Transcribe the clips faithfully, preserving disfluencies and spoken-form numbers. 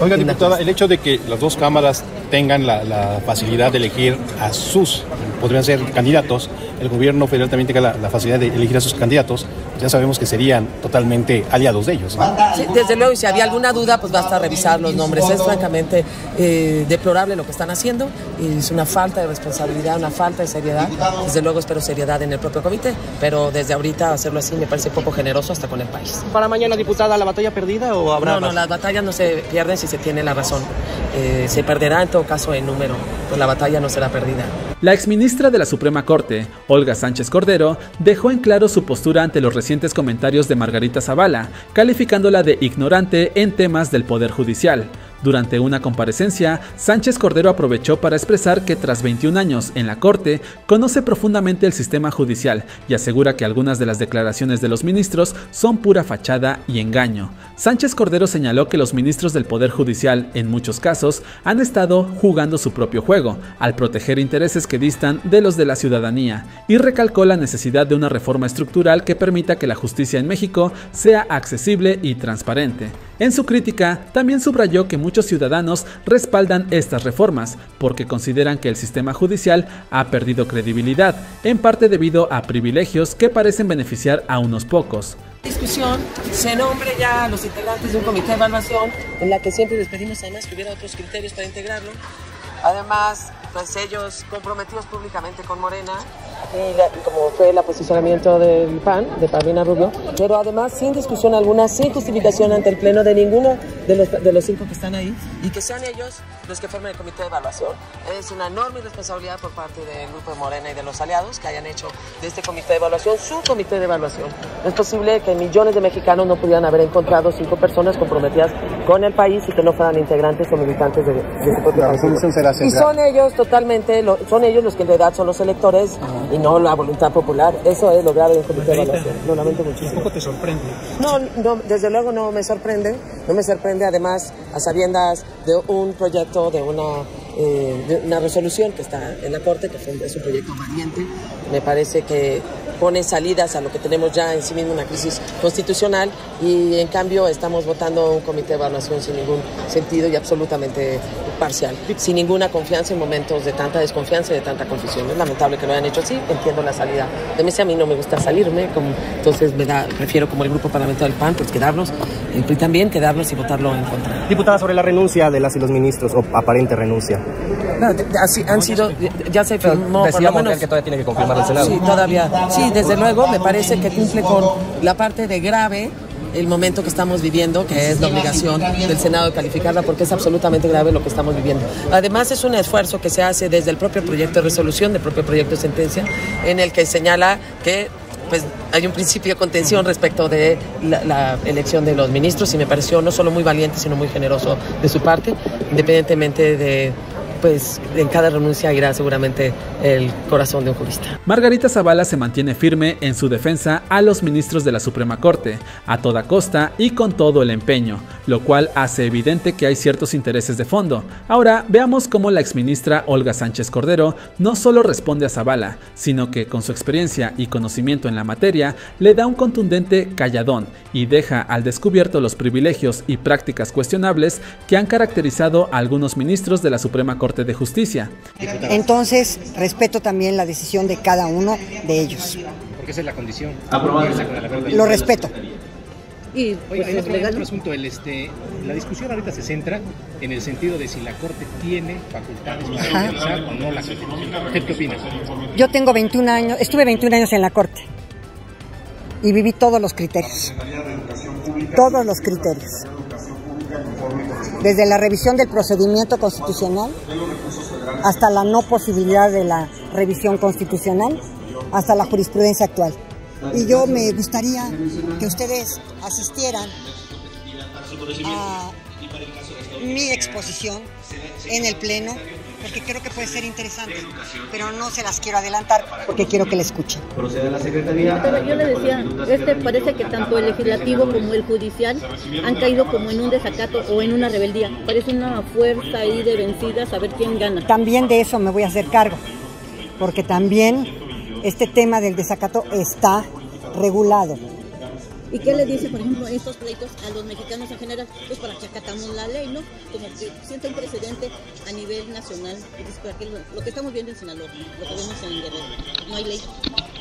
Oiga, diputada, el hecho de que las dos cámaras tengan la, la facilidad de elegir a sus, podrían ser candidatos, el gobierno federal también tenga la, la facilidad de elegir a sus candidatos, ya sabemos que serían totalmente aliados de ellos, ¿no? Sí, desde luego, y si había alguna duda, pues basta revisar los nombres. Es francamente eh, deplorable lo que están haciendo, y es una falta de responsabilidad, una falta de seriedad. Desde luego espero seriedad en el propio comité, pero desde ahorita hacerlo así me parece poco generoso hasta con el país. ¿Para mañana, diputada, la batalla perdida o habrá No, no, más? las batallas no se pierden si se tiene la razón. Eh, se perderá en todo caso en número, pues la batalla no será perdida. La exministra de la Suprema Corte, Olga Sánchez Cordero, dejó en claro su postura ante los recientes comentarios de Margarita Zavala, calificándola de ignorante en temas del Poder Judicial. Durante una comparecencia, Sánchez Cordero aprovechó para expresar que tras veintiún años en la Corte, conoce profundamente el sistema judicial y asegura que algunas de las declaraciones de los ministros son pura fachada y engaño. Sánchez Cordero señaló que los ministros del Poder Judicial, en muchos casos, han estado jugando su propio juego, al proteger intereses que distan de los de la ciudadanía, y recalcó la necesidad de una reforma estructural que permita que la justicia en México sea accesible y transparente. En su crítica, también subrayó que muchos ciudadanos respaldan estas reformas porque consideran que el sistema judicial ha perdido credibilidad, en parte debido a privilegios que parecen beneficiar a unos pocos. Discusión, se nombre ya a los integrantes de un comité de evaluación en la que siempre les pedimos además que hubiera otros criterios para integrarlo. Además, pues ellos comprometidos públicamente con Morena, y, la, y como fue el posicionamiento del P A N, de Paulina Rubio, pero además sin discusión alguna, sin justificación ante el Pleno de ninguno de los, de los cinco que están ahí, y que sean ellos los que formen el comité de evaluación. Es una enorme responsabilidad por parte del Grupo de Morena y de los aliados que hayan hecho de este comité de evaluación su comité de evaluación. No es posible que millones de mexicanos no pudieran haber encontrado cinco personas comprometidas con el país y que no fueran integrantes o militantes de, de su propio país. Y son ellos totalmente, lo, son ellos los que en realidad son los electores uh-huh. y no la voluntad popular. Eso es lo grave del comité de evaluación. Lo lamento muchísimo. ¿Poco te sorprende? No, no, desde luego no me sorprende. No me sorprende además a sabiendas de un proyecto, de una, eh, de una resolución que está en la Corte, que es un proyecto valiente. Me parece que pone salidas a lo que tenemos ya en sí mismo, una crisis constitucional, y en cambio estamos votando un comité de evaluación sin ningún sentido y absolutamente parcial, sin ninguna confianza en momentos de tanta desconfianza y de tanta confusión. Es lamentable que lo hayan hecho así, entiendo la salida. De mí, a mí no me gusta salirme, como, entonces me da, prefiero como el grupo parlamentario del P A N, pues quedarnos, y también quedarnos y votarlo en contra. Diputada, sobre la renuncia de las y los ministros, o aparente renuncia. No, así han sido, ya se firmó, decía por lo menos que todavía tiene que confirmar el Senado. Sí, todavía, sí, desde luego, me parece que cumple con la parte de grave el momento que estamos viviendo, que es la obligación del Senado de calificarla, porque es absolutamente grave lo que estamos viviendo. Además, es un esfuerzo que se hace desde el propio proyecto de resolución, del propio proyecto de sentencia, en el que señala que pues hay un principio de contención respecto de la, la elección de los ministros, y me pareció no solo muy valiente, sino muy generoso de su parte, independientemente de pues en cada renuncia irá seguramente el corazón de un jurista. Margarita Zavala se mantiene firme en su defensa a los ministros de la Suprema Corte, a toda costa y con todo el empeño, lo cual hace evidente que hay ciertos intereses de fondo. Ahora veamos cómo la exministra Olga Sánchez Cordero no solo responde a Zavala, sino que con su experiencia y conocimiento en la materia le da un contundente calladón y deja al descubierto los privilegios y prácticas cuestionables que han caracterizado a algunos ministros de la Suprema Corte de Justicia. Entonces, respeto también la decisión de cada uno de ellos. Porque esa es la condición. Lo respeto. Y pues, Oiga, otro, otro asunto, el, este, la discusión ahorita se centra en el sentido de si la Corte tiene facultades para realizar o no la Constitución. ¿Usted qué opina? Yo tengo veintiún años, estuve veintiún años en la Corte y viví todos los criterios. Todos los criterios. Desde la revisión del procedimiento constitucional hasta la no posibilidad de la revisión constitucional, hasta la jurisprudencia actual. Y yo me gustaría que ustedes asistieran a mi exposición en el Pleno, porque creo que puede ser interesante, pero no se las quiero adelantar porque quiero que la escuchen. Pero yo le decía, este parece que tanto el legislativo como el judicial han caído como en un desacato o en una rebeldía. Parece una fuerza ahí de vencidas a ver quién gana. También de eso me voy a hacer cargo, porque también este tema del desacato está regulado ¿Y qué le dice, por ejemplo, estos pleitos a los mexicanos en general? Pues para que acatamos la ley, ¿no? Como que sienta un precedente a nivel nacional. Pues para que lo, lo que estamos viendo en Sinaloa, lo que vemos en Guerrero, no hay ley.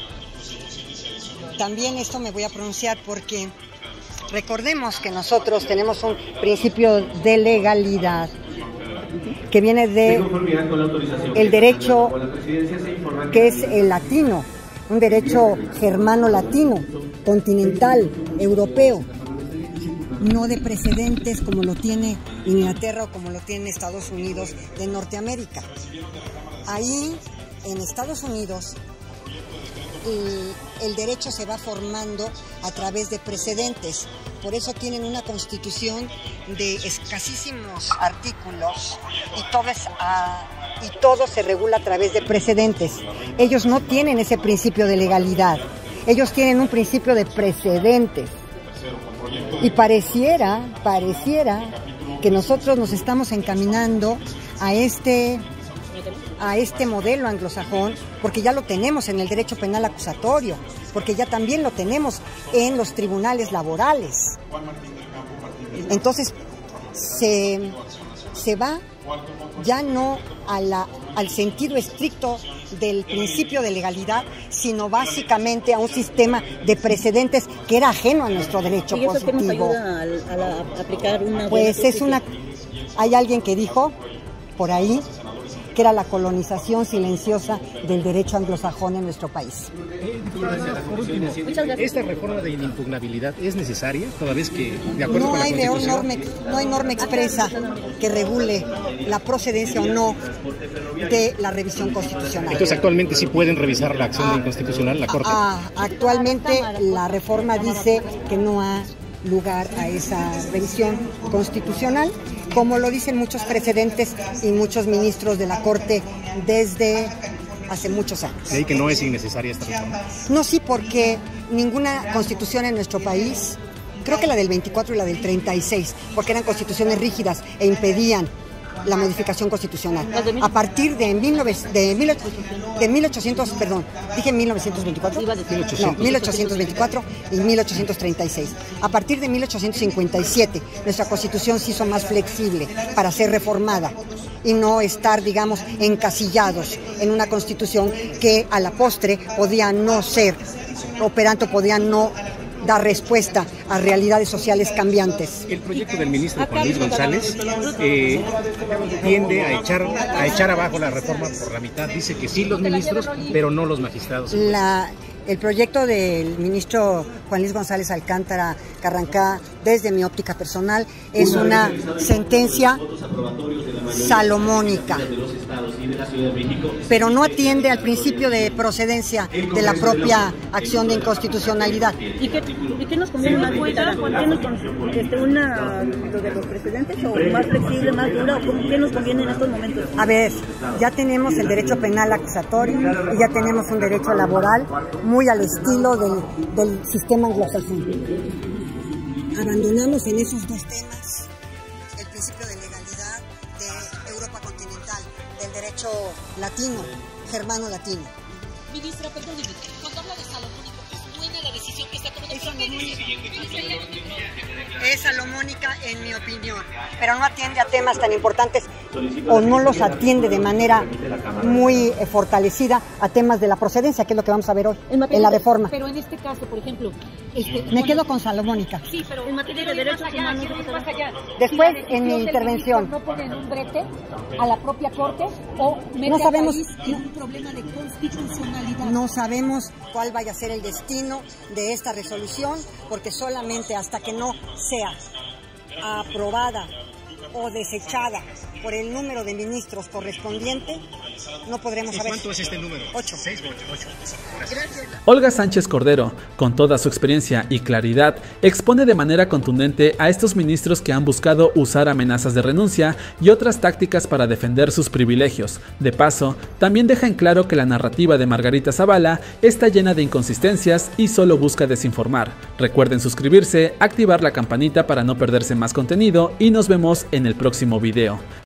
También esto me voy a pronunciar porque recordemos que nosotros tenemos un principio de legalidad que viene de el derecho que es el latino, un derecho germano-latino, continental, europeo, no de precedentes como lo tiene Inglaterra o como lo tiene Estados Unidos de Norteamérica. Ahí, en Estados Unidos, el, el derecho se va formando a través de precedentes. Por eso tienen una constitución de escasísimos artículos y todo, es, uh, y todo se regula a través de precedentes. Ellos no tienen ese principio de legalidad, ellos tienen un principio de precedentes. Y pareciera, pareciera que nosotros nos estamos encaminando a este, a este modelo anglosajón, porque ya lo tenemos en el derecho penal acusatorio, porque ya también lo tenemos en los tribunales laborales. Entonces, se, se va ya no a la, al sentido estricto del principio de legalidad, sino básicamente a un sistema de precedentes que era ajeno a nuestro derecho ¿Y eso positivo. qué nos ayuda a, a, la, a aplicar una Pues es una... Hay alguien que dijo por ahí que era la colonización silenciosa del derecho anglosajón en nuestro país. ¿Esta reforma de inimpugnabilidad es necesaria, toda vez que, de acuerdo No con la hay, Constitución? norma, no hay norma expresa que regule la procedencia o no de la revisión constitucional. Entonces, actualmente sí pueden revisar la acción de inconstitucional, la Corte. Ah, actualmente la reforma dice que no ha lugar a esa revisión constitucional, como lo dicen muchos precedentes y muchos ministros de la Corte desde hace muchos años. De ahí que no es innecesaria esta reforma. No, sí, porque ninguna constitución en nuestro país, creo que la del veinticuatro y la del treinta y seis, porque eran constituciones rígidas e impedían la modificación constitucional. A partir de, mil novecientos, de, mil, de mil ochocientos, perdón, dije mil novecientos veinticuatro, no, mil ochocientos veinticuatro y mil ochocientos treinta y seis. A partir de mil ochocientos cincuenta y siete, nuestra constitución se hizo más flexible para ser reformada y no estar, digamos, encasillados en una constitución que a la postre podía no ser operante, podía no dar respuesta a realidades sociales cambiantes. El proyecto del ministro Juan Luis González eh, tiende a echar, a echar abajo la reforma por la mitad. Dice que sí los ministros, pero no los magistrados. La, el proyecto del ministro Juan Luis González Alcántara Carrancá, desde mi óptica personal, es una sentencia salomónica, pero no atiende al principio de procedencia de la propia acción de inconstitucionalidad. ¿Y qué, y qué nos conviene más? ¿Qué nos conviene? Este, una de los precedentes o más flexible, más dura? ¿O qué nos conviene en estos momentos? A ver, ya tenemos el derecho penal acusatorio y ya tenemos un derecho laboral muy al estilo del, del sistema anglosajón. Abandonamos en esos dos temas el principio de legalidad de Europa continental, del derecho latino, germano-latino. Ministra, perdón, cuando habla de salomónico, ¿es buena la decisión que está tomando? Es salomónica en mi opinión, pero no atiende a temas tan importantes o no los atiende de manera muy eh, fortalecida a temas de la procedencia, que es lo que vamos a ver hoy en, en la reforma. Pero en este caso, por ejemplo... Este, Me quedo con salomónica. Sí, pero en materia de derechos humanos... Después, si en mi intervención... ¿No ponen un brete a la propia Corte o mete no sabemos, al país en un problema de constitucionalidad? No sabemos cuál vaya a ser el destino de esta resolución, porque solamente hasta que no sea aprobada o desechada por el número de ministros correspondiente, no podremos saber. ¿Cuánto es este número? Ocho. Seis, ocho, ocho. Gracias. Olga Sánchez Cordero, con toda su experiencia y claridad, expone de manera contundente a estos ministros que han buscado usar amenazas de renuncia y otras tácticas para defender sus privilegios. De paso, también deja en claro que la narrativa de Margarita Zavala está llena de inconsistencias y solo busca desinformar. Recuerden suscribirse, activar la campanita para no perderse más contenido y nos vemos en el próximo video.